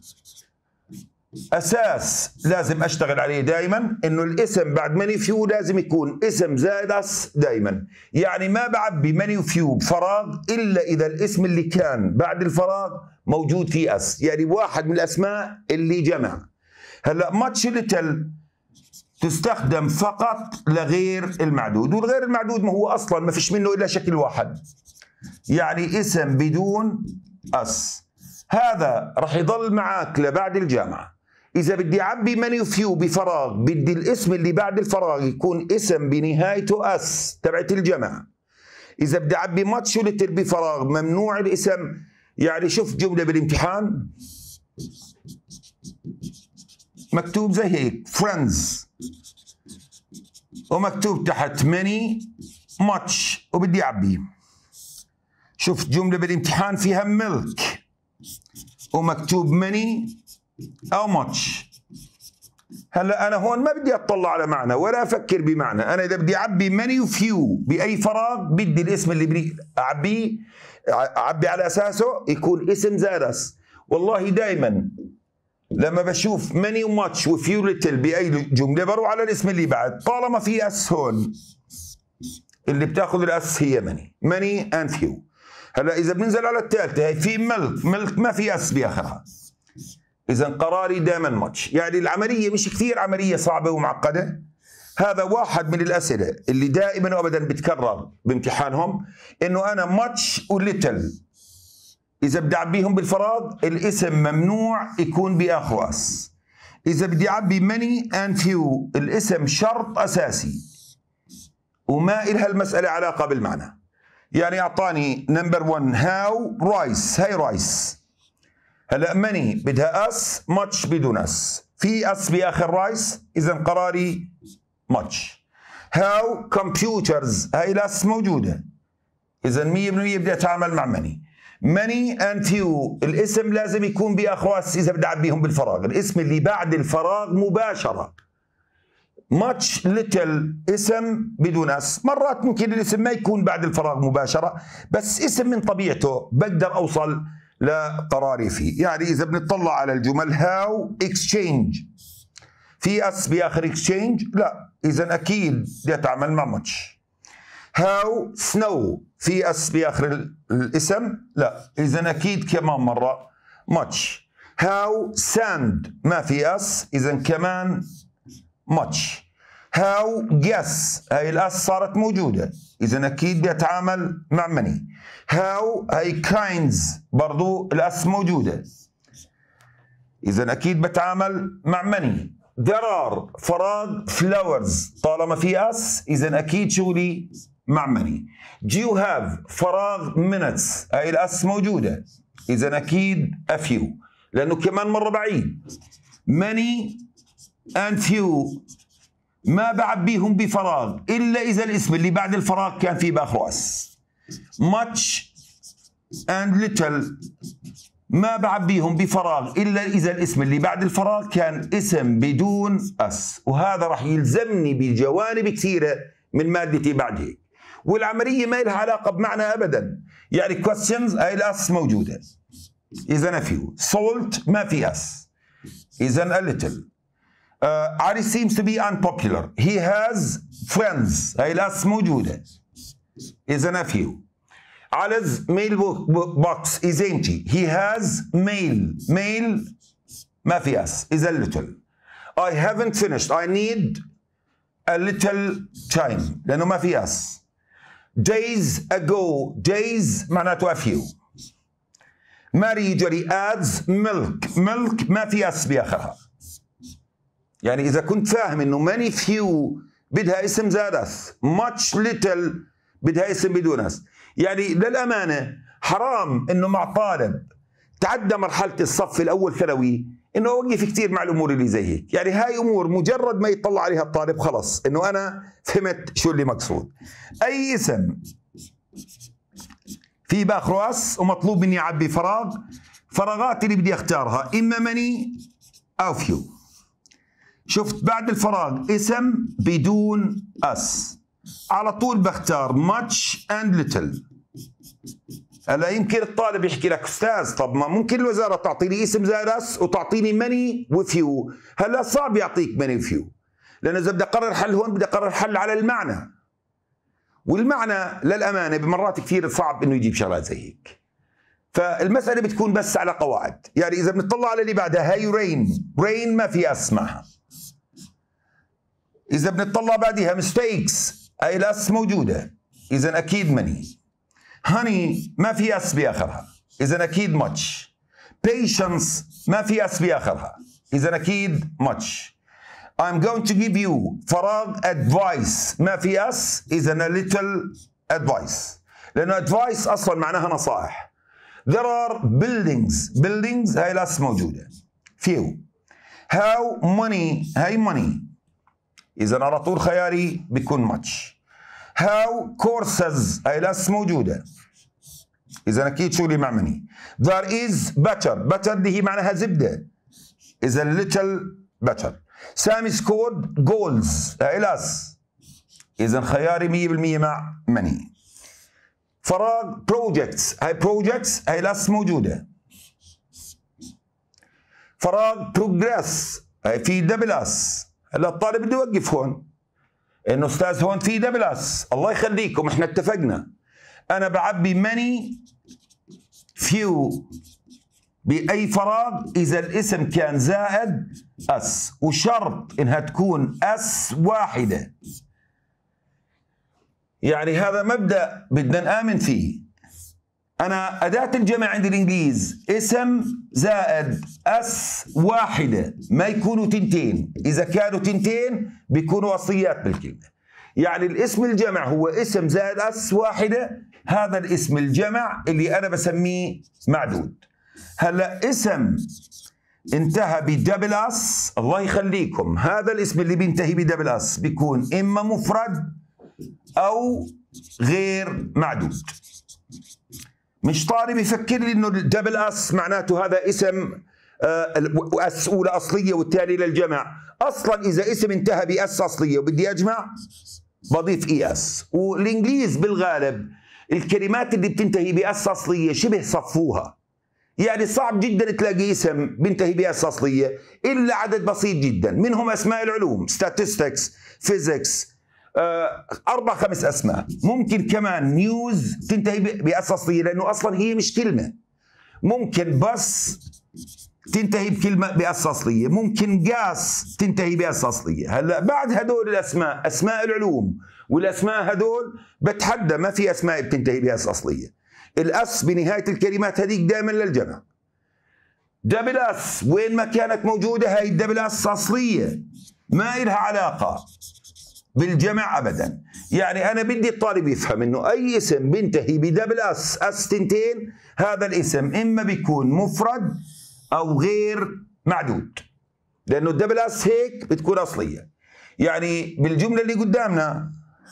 Speaker 1: اساس لازم اشتغل عليه دائما انه الاسم بعد ماني فيو لازم يكون اسم زائد اس دائما. يعني ما بعبي ماني فيو بفراغ الا اذا الاسم اللي كان بعد الفراغ موجود فيه اس، يعني واحد من الاسماء اللي جمع. هلا ماتش ليتل تستخدم فقط لغير المعدود، والغير المعدود ما هو اصلا ما فيش منه الا شكل واحد، يعني اسم بدون اس. هذا راح يضل معك لبعد الجامعه. إذا بدي أعبي ماني فيو بفراغ بدي الاسم اللي بعد الفراغ يكون اسم بنهايته اس تبعت الجمع. إذا بدي أعبي ماتش وليتل بفراغ ممنوع الاسم. يعني شوف جملة بالامتحان مكتوب زي هيك friends ومكتوب تحت many much وبدي أعبي. شوف جملة بالامتحان فيها milk ومكتوب many أو ماتش. هلا أنا هون ما بدي أطلع على معنى ولا أفكر بمعنى. أنا إذا بدي أعبي ماني وفيو بأي فراغ بدي الاسم اللي بدي أعبي على أساسه يكون اسم زائد اس. والله دائما لما بشوف ماني وماتش وفيو ليتل بأي جملة بروح على الاسم اللي بعد طالما في اس هون اللي بتاخذ الاس هي ماني اند فيو. هلا إذا بننزل على الثالثة هي في ملك ما في اس بآخرها، إذا قراري دائما ماتش. يعني العملية مش كثير عملية صعبة ومعقدة، هذا واحد من الأسئلة اللي دائما وأبدا بتكرر بامتحانهم، إنه أنا much و little إذا بدي أعبيهم بالفراغ الاسم ممنوع يكون بآخره اس. إذا بدي أعبي many and few الاسم شرط أساسي وما إلها المسألة علاقة بالمعنى. يعني أعطاني نمبر 1 how rice، هاي رايس. هلا many بدها اس، much بدون اس، في اس بآخر رايس إذا قراري much. how computers هاي الاس موجودة إذا 100% بدي أتعامل مع many and few الاسم لازم يكون بآخره اس إذا بدي أعبيهم بالفراغ، الاسم اللي بعد الفراغ مباشرة. much little اسم بدون اس، مرات ممكن الاسم ما يكون بعد الفراغ مباشرة بس اسم من طبيعته بقدر أوصل لقراري فيه. يعني إذا بنطلع على الجمل how exchange في اس بآخر exchange لا، إذا أكيد بدي أتعامل مع much. how snow في اس بآخر الاسم لا، إذا أكيد كمان مرة much. how sand ما في اس إذا كمان much. how guess هاي الاس صارت موجودة إذا أكيد بيتعامل مع many. how هاي kinds برضو الاس موجودة إذا أكيد بتعامل مع many. there are فراغ flowers طالما في اس إذا أكيد شغلي مع many. do you have فراغ minutes هاي الاس موجودة إذا أكيد a few لأنه كمان مرة بعيد. many and few ما بعبيهم بفراغ إلا إذا الاسم اللي بعد الفراغ كان فيه بآخره اس. much and little ما بعبيهم بفراغ إلا إذا الاسم اللي بعد الفراغ كان اسم بدون اس، وهذا راح يلزمني بجوانب كثيرة من مادتي بعد هيك، والعملية ما لها علاقة بمعنى أبدا. يعني questions هاي الاس موجودة إذا few. salt ما في اس إذا a little. Ali seems to be unpopular. He has friends هاي الاس موجودة إذا a few. Ali's mailbox is empty. He has mail ما في اس إذا little. I haven't finished. I need a little time لأنه ما في اس. days ago days معناته a few. Mary usually adds milk ما في اس بآخرها. يعني إذا كنت فاهم إنه many few بدها اسم زاد اس، much little بدها اسم بدون اس. يعني للأمانة حرام إنه مع طالب تعدى مرحلة الصف الأول ثانوي إنه أوقف كثير مع الأمور اللي زي هيك. يعني هاي أمور مجرد ما يطلع عليها الطالب خلص إنه أنا فهمت شو اللي مقصود. أي اسم في باخره اس ومطلوب مني أعبي فراغات اللي بدي أختارها إما many أو few. شفت بعد الفراغ اسم بدون اس على طول بختار much and little. هلا يمكن الطالب يحكي لك استاذ طب ما ممكن الوزاره تعطيني اسم زائد اس وتعطيني many وفيو. هلا صعب يعطيك many وفيو لانه اذا بدي اقرر حل هون بدي اقرر حل على المعنى، والمعنى للامانه بمرات كثير صعب انه يجيب شغلات زي هيك. فالمساله بتكون بس على قواعد. يعني اذا بنطلع على اللي بعدها هاي rain ما في اس معها. اذا بنطلع بعدها mistakes هاي الاس موجوده اذا اكيد many. honey ما في اس باخرها اذا اكيد much. patience ما في اس باخرها اذا اكيد much. I'm going to give you فراغ advice ما في اس اذا a little advice لانه advice اصلا معناها نصائح. there are buildings هاي الاس موجوده. few. how money هاي money اذا على طول خياري بيكون much. how courses هاي الاس موجوده اذا اكيد شغلي مع many. there is butter اللي هي معناها زبده اذا little butter. سامي scored goals هاي الاس اذا خياري 100% مع many. فراغ projects هاي الاس موجوده. فراغ progress هاي في دبل اس. هلا الطالب بده يوقف هون انه استاذ هون في دبل اس. الله يخليكم احنا اتفقنا انا بعبي many few بأي فراغ إذا الاسم كان زائد اس، وشرط إنها تكون اس واحدة. يعني هذا مبدأ بدنا نآمن فيه. أنا أداة الجمع عند الإنجليز اسم زائد اس واحدة، ما يكونوا تنتين. إذا كانوا تنتين بيكونوا أصليات بالكلمة. يعني الاسم الجمع هو اسم زائد اس واحدة، هذا الاسم الجمع اللي أنا بسميه معدود. هلا اسم انتهى بدبل اس، الله يخليكم، هذا الاسم اللي بينتهي بدبل اس بيكون إما مفرد أو غير معدود. مش طالب يفكر لي انه الدبل اس معناته هذا اسم اس اولى اصليه والتالي للجمع. اصلا اذا اسم انتهى باس اصليه وبدي اجمع بضيف اي اس. والانجليز بالغالب الكلمات اللي بتنتهي باس اصليه شبه صفوها، يعني صعب جدا تلاقي اسم بينتهي باس اصليه الا عدد بسيط جدا، منهم اسماء العلوم statistics physics، 4-5 اسماء. ممكن كمان نيوز تنتهي باس اصليه لانه اصلا هي مش كلمه. ممكن بس تنتهي بكلمه باس اصليه، ممكن قاس تنتهي باس اصليه. هلا بعد هدول الاسماء، اسماء العلوم والاسماء هدول بتحدى ما في اسماء بتنتهي باس اصليه. الاس بنهايه الكلمات هذيك دائما للجمع. دبل اس وين ما كانت موجوده هاي الدبل اس اصليه، ما إلها علاقه بالجمع ابدا. يعني انا بدي الطالب يفهم انه اي اسم بينتهي بدبل اس تنتين، هذا الاسم اما بيكون مفرد او غير معدود، لانه الدبل اس هيك بتكون اصليه. يعني بالجمله اللي قدامنا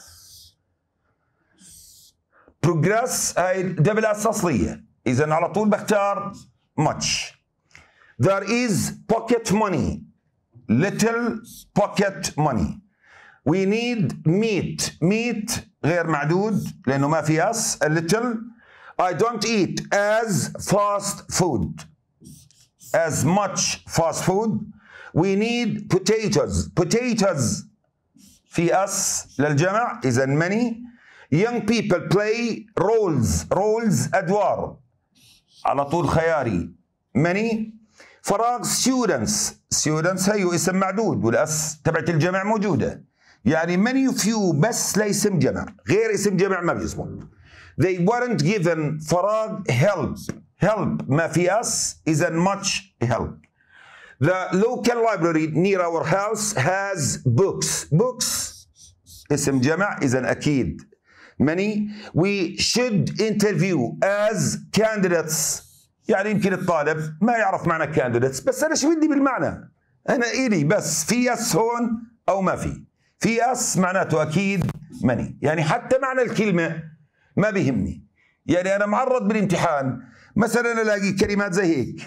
Speaker 1: بروجريس هاي دبل اس اصليه، اذا على طول بختار much. There is pocket money, little pocket money. We need meat. meat غير معدود لأنه ما في اس. a little. I don't eat as fast food, as much fast food. We need potatoes. potatoes في اس للجمع إذا many. young people play roles. roles أدوار على طول خياري many. فراغ students. students هي اسم معدود والاس تبعت الجمع موجودة. يعني many of you بس لاسم جمع، غير اسم جمع ما بيزبط. They weren't given فراغ help. help ما في اس إذا much help. The local library near our house has books. books اسم جمع إذا أكيد many. We should interview as candidates. يعني يمكن الطالب ما يعرف معنى candidates، بس أنا شو بدي بالمعنى؟ أنا إلي بس في اس هون أو ما في اس معناته أكيد many. يعني حتى معنى الكلمة ما بيهمني. يعني أنا معرض بالامتحان مثلا ألاقي كلمات زي هيك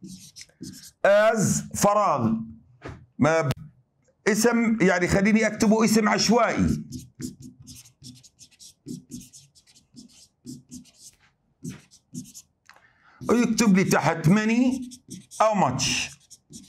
Speaker 1: as فراغ ما اسم، يعني خليني أكتبه اسم عشوائي. ويكتب لي تحت many أو much.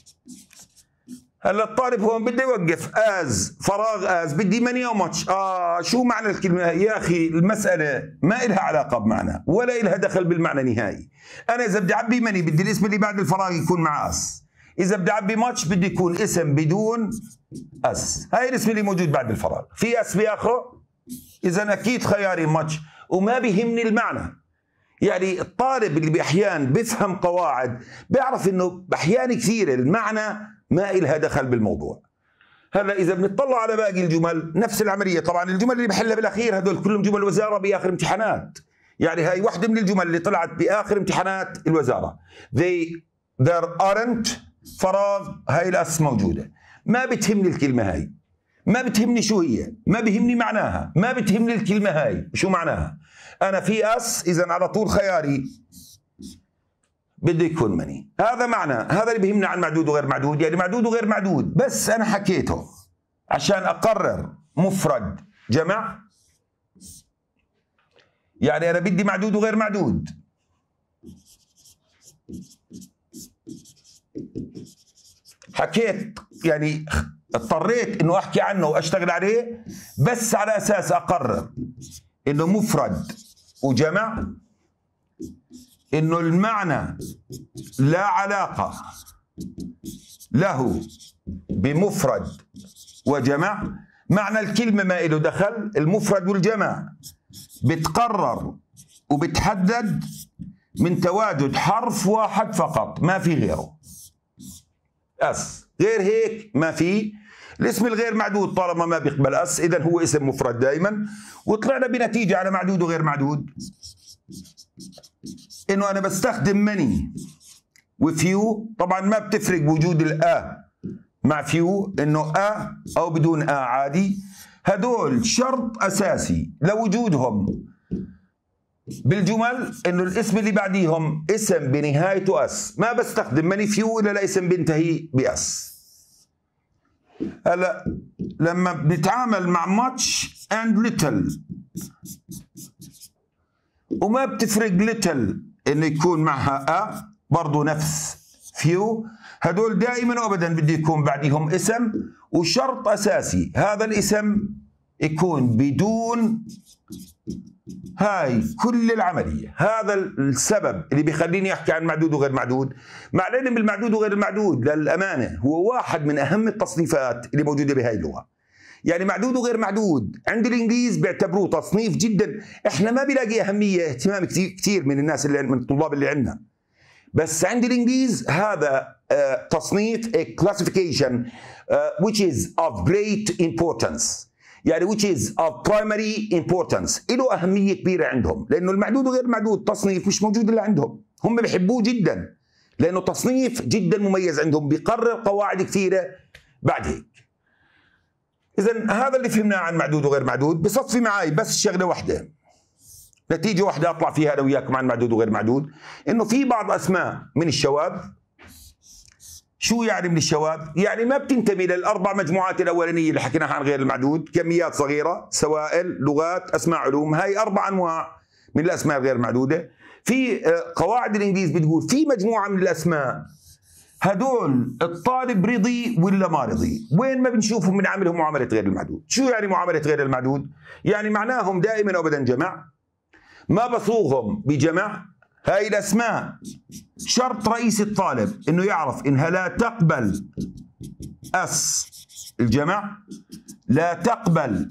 Speaker 1: هلا الطالب هون بده يوقف as فراغ as بدي many أو much. شو معنى الكلمة يا أخي؟ المسألة ما إلها علاقة بمعنى ولا إلها دخل بالمعنى نهائي. أنا إذا بدي أعبي many بدي الاسم اللي بعد الفراغ يكون مع as. إذا بدي أعبي much بدي يكون اسم بدون as. هاي الاسم اللي موجود بعد الفراغ في as بآخره، إذا أكيد خياري much وما بيهمني المعنى. يعني الطالب اللي بأحيان بيفهم قواعد بيعرف إنه بأحيان كثيرة المعنى ما إلها دخل بالموضوع. هلا إذا بنطلع على باقي الجمل نفس العملية. طبعا الجمل اللي بحلها بالأخير هذول كلهم جمل وزارة بآخر امتحانات. يعني هاي واحدة من الجمل اللي طلعت بآخر امتحانات الوزارة. there aren't فراغ هاي الأس موجودة. ما بتهمني الكلمة هاي، ما بتهمني شو هي، ما بيهمني معناها، ما بتهمني الكلمة هاي شو معناها. أنا في أس إذا على طول خياري بده يكون مني. هذا معنى، هذا اللي بيهمنا عن معدود وغير معدود. يعني معدود وغير معدود بس أنا حكيته عشان أقرر مفرد جمع. يعني أنا بدي معدود وغير معدود. حكيت يعني اضطريت إنه أحكي عنه وأشتغل عليه بس على أساس أقرر إنه مفرد وجمع انه المعنى لا علاقة له بمفرد وجمع، معنى الكلمة ما له دخل، المفرد والجمع بتقرر وبتحدد من تواجد حرف واحد فقط، ما في غيره. غير هيك ما في. الاسم الغير معدود طالما ما بيقبل إذا هو اسم مفرد دائما. وطلعنا بنتيجة على معدود وغير معدود، إنه أنا بستخدم ماني وفيو. طبعا ما بتفرق وجود مع فيو، إنه أو بدون عادي. هدول شرط أساسي لوجودهم بالجمل، إنه الاسم اللي بعديهم اسم بنهايته ما بستخدم ماني فيو إلا لاسم بينتهي هلا لما بنتعامل مع much and little، وما بتفرق little إنه يكون معها برضو نفس few، هدول دائما وابدا بده يكون بعدهم اسم، وشرط اساسي هذا الاسم يكون بدون هاي كل العمليه. هذا السبب اللي بيخليني احكي عن معدود وغير معدود، مع العلم المعدود وغير المعدود للامانه هو واحد من اهم التصنيفات اللي موجوده بهاي اللغه. يعني معدود وغير معدود عند الانجليز بيعتبروه تصنيف جدا احنا ما بيلاقي اهميه اهتمام كثير من الناس اللي من الطلاب اللي عندنا، بس عند الانجليز هذا تصنيف a classification which is of great importance، يعني which is of primary importance، له أهمية كبيرة عندهم، لأنه المعدود وغير المعدود تصنيف مش موجود إلا عندهم، هم بيحبوه جدا لأنه تصنيف جدا مميز عندهم، بيقرر قواعد كثيرة بعد هيك. إذا هذا اللي فهمناه عن معدود وغير معدود. بصفي معي بس شغلة واحدة، نتيجة واحدة أطلع فيها أنا وياكم عن معدود وغير معدود، إنه في بعض أسماء من الشواذ. شو يعني من الشواذ؟ يعني ما بتنتمي للأربع مجموعات الأولانية اللي حكيناها عن غير المعدود، كميات صغيرة، سوائل، لغات، أسماء علوم. هاي 4 أنواع من الأسماء الغير معدودة. في قواعد الإنجليز بتقول في مجموعة من الأسماء هدول الطالب رضي ولا ما رضي، وين ما بنشوفهم بنعاملهم معاملة غير المعدود. شو يعني معاملة غير المعدود؟ يعني معناهم دائما وأبدا جمع، ما بصوغهم بجمع. هاي الأسماء شرط رئيسي الطالب إنه يعرف إنها لا تقبل الجمع، لا تقبل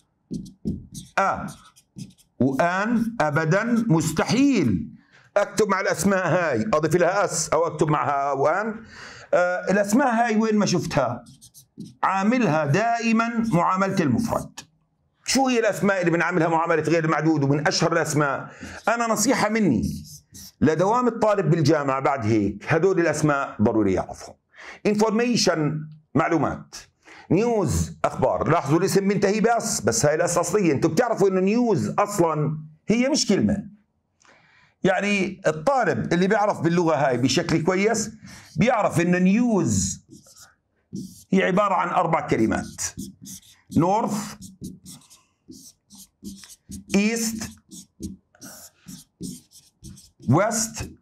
Speaker 1: وآن أبدا، مستحيل أكتب مع الأسماء هاي أضيف لها أو أكتب معها وآن. الأسماء هاي وين ما شفتها عاملها دائما معاملة المفرد. شو هي الأسماء اللي بنعاملها معاملة غير المعدود ومن أشهر الأسماء؟ أنا نصيحة مني لدوام الطالب بالجامعة بعد هيك هدول الأسماء ضروري يعرفهم. information معلومات، نيوز أخبار. لاحظوا الاسم منتهي بس هاي الأس أصلية. أنتم بتعرفوا إنه نيوز أصلا هي مش كلمة. يعني الطالب اللي بيعرف باللغة هاي بشكل كويس بيعرف إنه نيوز هي عبارة عن 4 كلمات: نورث، ايست، ويست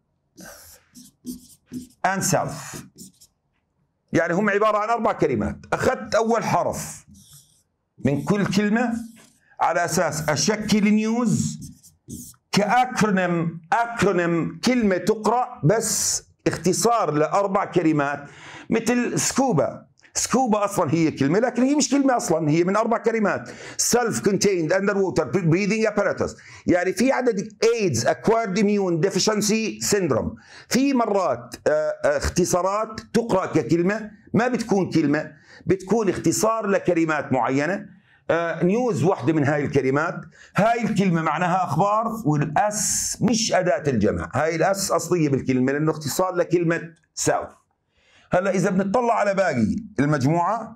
Speaker 1: اند ساوث. يعني هم عبارة عن 4 كلمات. أخذت أول حرف من كل كلمة على أساس أشكل نيوز كأكرونيم. كلمة تقرأ بس اختصار ل4 كلمات، مثل سكوبا. سكوبا أصلا هي كلمة لكن هي مش كلمة أصلا، هي من 4 كلمات: self contained underwater breathing apparatus. يعني في عدد AIDS acquired immune deficiency syndrome. في مرات اختصارات تقرأ ككلمة ما بتكون كلمة، بتكون اختصار لكلمات معينة. نيوز واحدة من هاي الكلمات. هاي الكلمة معناها أخبار، والأس مش أداة الجمع، هاي الأس أصلية بالكلمة لأنه اختصار لكلمة ساوث. هلا إذا بنطلع على باقي المجموعة،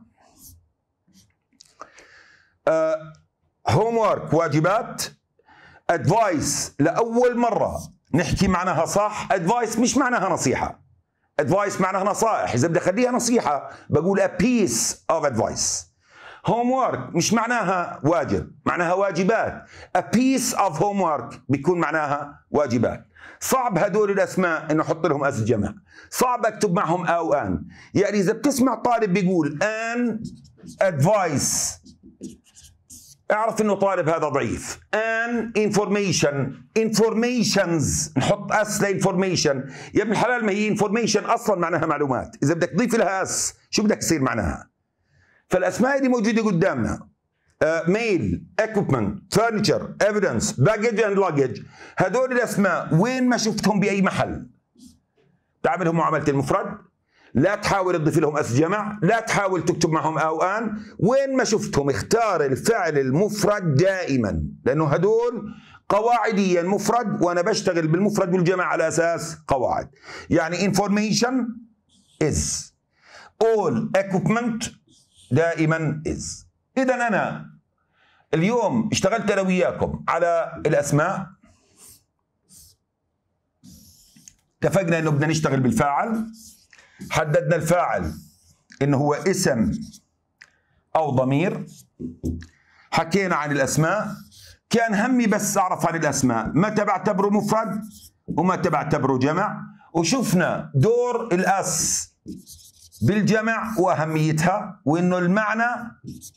Speaker 1: هوم وورك واجبات، أدفايس لأول مرة نحكي معناها صح. أدفايس مش معناها نصيحة، أدفايس معناها نصائح. إذا بدي أخليها نصيحة بقول a piece of advice. homework مش معناها واجب، معناها واجبات. a piece of homework بيكون معناها واجبات. صعب هدول الأسماء إنه أحط لهم أس جمع، صعب أكتب معهم أو آن. يعني إذا بتسمع طالب بيقول an advice اعرف انه طالب هذا ضعيف. ان informations نحط اس لانفورميشن. يا ابن الحلال ما هي انفورميشن اصلا معناها معلومات، اذا بدك تضيف لها اس شو بدك يصير معناها؟ فالاسماء دي موجوده قدامنا. ميل، equipment، furniture، evidence، baggage and luggage. هدول الاسماء وين ما شفتهم باي محل تعملهم معامله المفرد. لا تحاول تضيف لهم اس جمع، لا تحاول تكتب معهم او ان. وين ما شفتهم اختار الفعل المفرد دائما، لانه هدول قواعديا مفرد وانا بشتغل بالمفرد والجمع على اساس قواعد. يعني information is، all equipment دائما is. اذا انا اليوم اشتغلت انا وياكم على الاسماء. اتفقنا انه بدنا نشتغل بالفاعل. حددنا الفاعل انه هو اسم او ضمير. حكينا عن الاسماء. كان همي بس اعرف عن الاسماء متى بعتبره مفرد ومتى بعتبره جمع، وشفنا دور الاس بالجمع واهميتها، وانه المعنى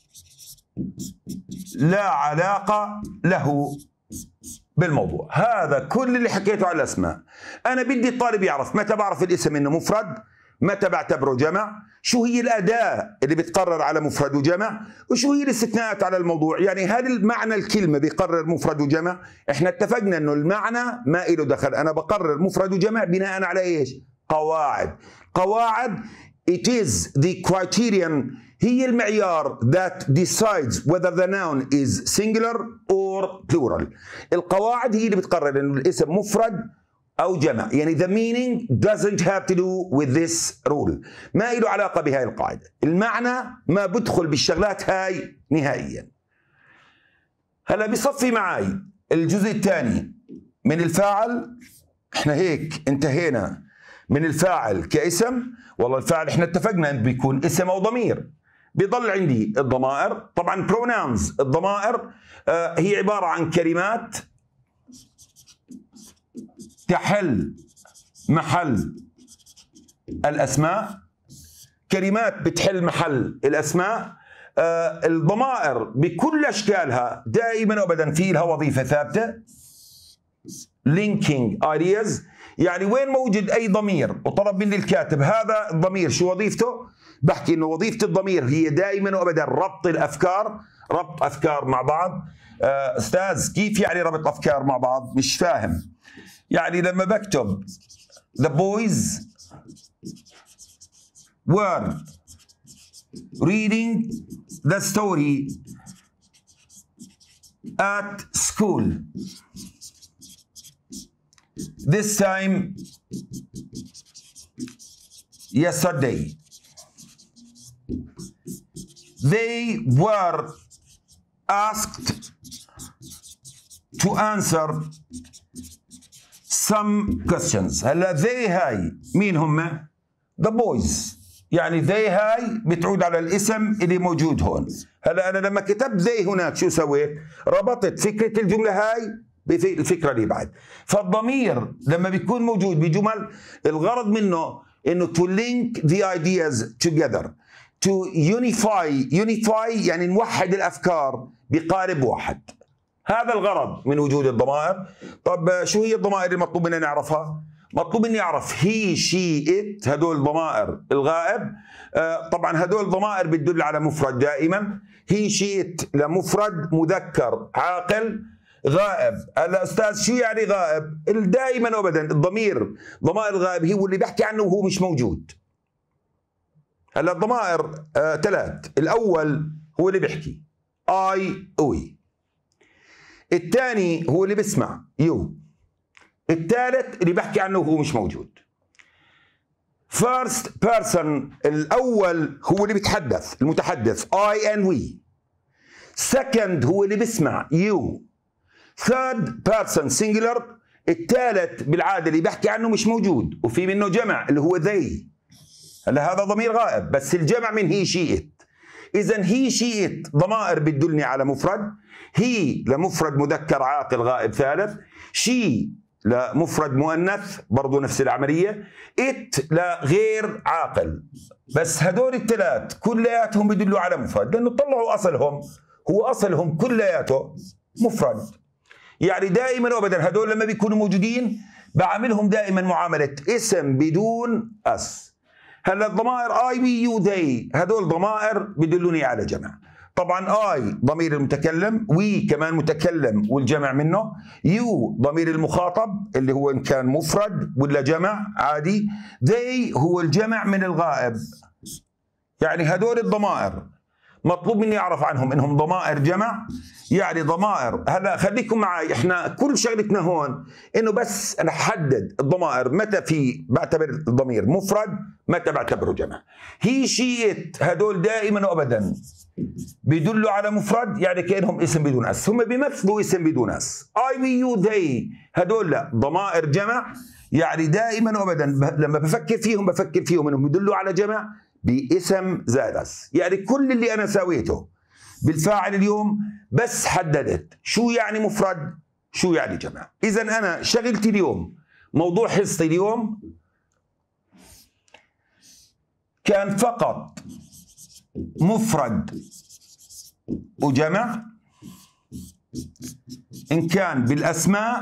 Speaker 1: لا علاقه له بالموضوع. هذا كل اللي حكيته على الاسماء. انا بدي الطالب يعرف متى بعرف الاسم انه مفرد، متى بعتبره جمع، شو هي الاداه اللي بتقرر على مفرد وجمع، وشو هي الاستثناءات على الموضوع. يعني هل المعنى الكلمه بيقرر مفرد وجمع؟ احنا اتفقنا انه المعنى ما له دخل، انا بقرر مفرد وجمع بناء على ايش؟ قواعد. قواعد it is the criterion، هي المعيار that decides whether the noun is singular or plural. القواعد هي اللي بتقرر انه الاسم مفرد او جمع. يعني the meaning doesn't have to do with this rule، ما له علاقه بهاي القاعده. المعنى ما بدخل بالشغلات هاي نهائيا. هلا بصفي معي الجزء الثاني من الفاعل. احنا هيك انتهينا من الفاعل كاسم. والله الفاعل احنا اتفقنا انه بيكون اسم او ضمير. بيضل عندي الضمائر. طبعا pronouns، الضمائر هي عباره عن كلمات تحل محل الاسماء. كلمات بتحل محل الاسماء. الضمائر بكل اشكالها دائما وابدا في لها وظيفه ثابته. linking ideas، يعني وين موجود اي ضمير وطلب مني الكاتب هذا الضمير شو وظيفته، بحكي انه وظيفه الضمير هي دائما وابدا ربط الافكار، ربط افكار مع بعض. استاذ كيف يعني ربط افكار مع بعض؟ مش فاهم. يعني لما بكتب the boys were reading the story at school this time yesterday. They were asked to answer some questions. هلا they هاي مين هم؟ the boys. يعني they هاي بتعود على الاسم اللي موجود هون. هلا انا لما كتبت they هناك شو سويت؟ ربطت فكره الجمله هاي بالفكره اللي بعد. فالضمير لما بيكون موجود بجمل الغرض منه انه to link the ideas together، to unify يعني نوحد الافكار بقالب واحد. هذا الغرض من وجود الضمائر. طب شو هي الضمائر اللي مطلوب منا نعرفها؟ مطلوب مني اعرف هي شي ات، هدول ضمائر الغائب. طبعا هدول ضمائر بتدل على مفرد دائما. هي شي ات لمفرد مذكر عاقل غائب. هلا استاذ شو يعني غائب؟ دائما وابدا الضمير ضمائر الغائب هو اللي بحكي عنه وهو مش موجود. هلا الضمائر ثلاث. الاول هو اللي بيحكي اي وي. الثاني هو اللي بيسمع يو. الثالث اللي بحكي عنه وهو مش موجود. first person الاول هو اللي بيتحدث المتحدث I and we. second هو اللي بيسمع you. third person singular الثالث بالعاده اللي بحكي عنه مش موجود وفي منه جمع اللي هو they. هلا هذا ضمير غائب بس الجمع من هي شي ات. اذا هي شي ات ضمائر بتدلني على مفرد. هي لمفرد مذكر عاقل غائب ثالث. شي لمفرد مؤنث برضو نفس العمليه. ات لغير عاقل. بس هدول الثلاث كلياتهم بيدلوا على مفرد لانه طلعوا اصلهم هو اصلهم كلياته مفرد. يعني دائما وابدا هدول لما بيكونوا موجودين بعملهم دائما معامله اسم بدون اس. هلا الضمائر اي وي يو ذي هدول ضمائر بدلوني على جمع. طبعا اي ضمير المتكلم، وي كمان متكلم والجمع منه، يو ضمير المخاطب اللي هو ان كان مفرد ولا جمع عادي، ذي هو الجمع من الغائب. يعني هدول الضمائر مطلوب مني اعرف عنهم انهم ضمائر جمع، يعني ضمائر. هلا خليكم معي، احنا كل شغلتنا هون انه بس انا احدد الضمائر متى بعتبر الضمير مفرد، متى بعتبره جمع. هي شيء هدول دائما وابدا بيدلوا على مفرد، يعني كانهم اسم بدون اس، هم بيمثلوا اسم بدون اس. اي وي يو ذي هدول لا ضمائر جمع، يعني دائما وابدا لما بفكر فيهم انهم يدلوا على جمع باسم زائد اس. يعني كل اللي انا سويته بالفاعل اليوم بس حددت شو يعني مفرد شو يعني جمع. اذا انا شغلتي اليوم، موضوع حصتي اليوم كان فقط مفرد وجمع ان كان بالاسماء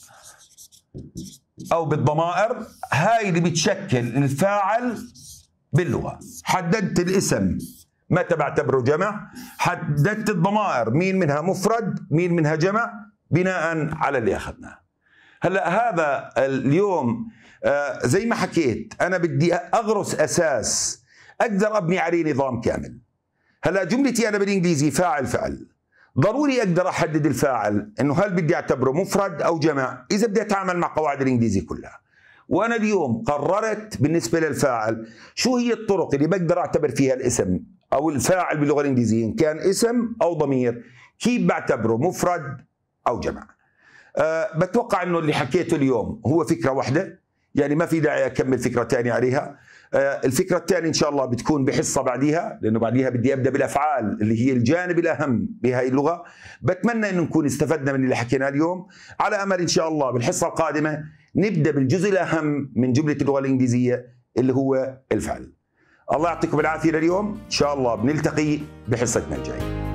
Speaker 1: او بالضمائر، هاي اللي بتشكل الفاعل باللغة. حددت الاسم متى بعتبره جمع، حددت الضمائر مين منها مفرد مين منها جمع بناء على اللي أخذناه. هلا هذا اليوم زي ما حكيت أنا بدي أغرس أساس أقدر أبني عليه نظام كامل. هلا جملتي أنا بالإنجليزي فاعل فعل، ضروري أقدر أحدد الفاعل إنه هل بدي أعتبره مفرد أو جمع إذا بدي أتعامل مع قواعد الإنجليزي كلها. وأنا اليوم قررت بالنسبة للفاعل شو هي الطرق اللي بقدر أعتبر فيها الاسم أو الفاعل باللغة الإنجليزية إن كان اسم أو ضمير، كيف بعتبره مفرد أو جمع. بتوقع أنه اللي حكيته اليوم هو فكرة واحدة، يعني ما في داعي أكمل فكرة ثانية عليها. الفكرة الثانية إن شاء الله بتكون بحصة بعديها، لأنه بعديها بدي أبدأ بالأفعال اللي هي الجانب الأهم بهاي اللغة. بتمنى أنه نكون استفدنا من اللي حكيناه اليوم، على أمل إن شاء الله بالحصة القادمة نبدأ بالجزء الأهم من جملة اللغة الإنجليزية اللي هو الفعل. الله يعطيكم العافية لليوم، إن شاء الله بنلتقي بحصتنا الجاية.